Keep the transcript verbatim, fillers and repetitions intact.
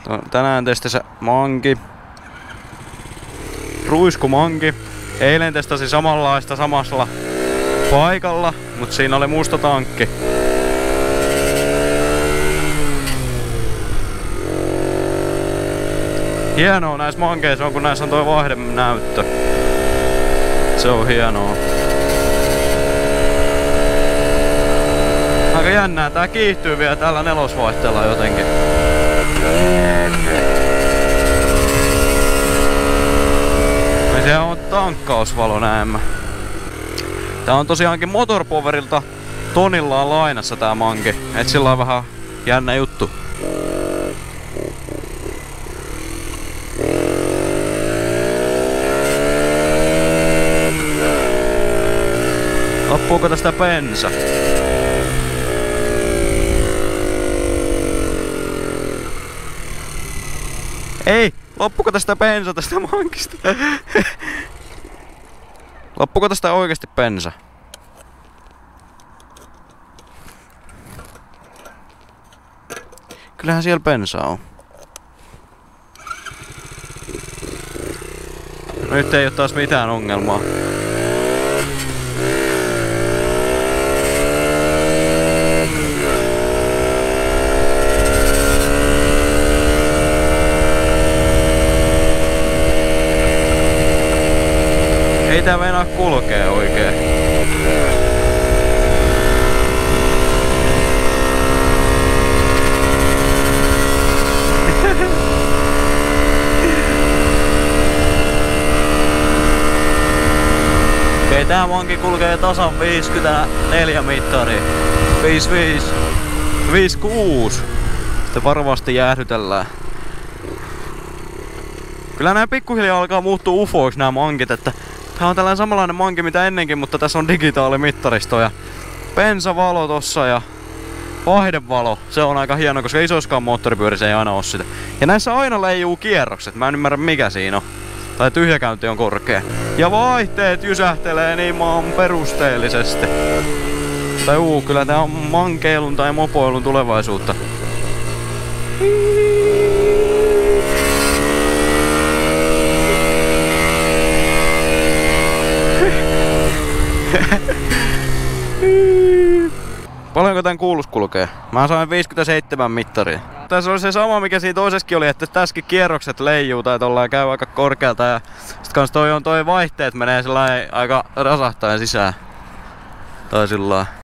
Tänään testasi manki. Ruiskumanki. Eilen testasi samanlaista samalla paikalla, mutta siinä oli musta tankki. Hienoa näissä mankeissa on, kun näissä on toi vaihdenäyttö. Se on hienoa. Aika jännää, tää kiihtyy vielä tällä nelosvaihteella jotenkin. Ja se on tankkausvalo näemmä. Tää on tosiaankin Motorpowerilta tonillaan lainassa tää manki. Et sillä on vähän jännä juttu. Loppuuko tästä bensa? Ei! Loppuuko tästä bensa tästä mankista? Loppuuko tästä oikeesti bensa? Kyllähän siellä bensaa on. No nyt ei oo taas mitään ongelmaa. Ei tää meinaa kulkee oikein. Okei, tää manki kulkee tasan viisikymmentäneljä mittari. viisikymmentäviisi. viisikymmentäkuusi. Sitten varmasti jäähdytellään. Kyllä nää pikkuhiljaa alkaa muuttua ufoiksi nää mankit, että tää on tällainen samanlainen manki mitä ennenkin, mutta tässä on digitaalimittaristo ja bensavalo tossa ja vaihdevalo. Se on aika hieno, koska isoiskaan moottoripyörissä ei aina oo sitä. Ja näissä aina leijuu kierrokset, mä en ymmärrä mikä siinä on. Tai tyhjäkäynti on korkea. Ja vaihteet jysähtelee niin maan perusteellisesti. Tai uu, kyllä tää on mankeilun tai mopoilun tulevaisuutta. Paljonko tän kuulus kulkee? Mä sain viisikymmentäseitsemän mittaria. Tässä oli se sama mikä siinä toisessakin oli, että tässäkin kierrokset leijuu tai tollaan käy aika korkealta ja sit kans toi on toi vaihteet menee sellainen aika rasahtaen sisään. Tai sillään.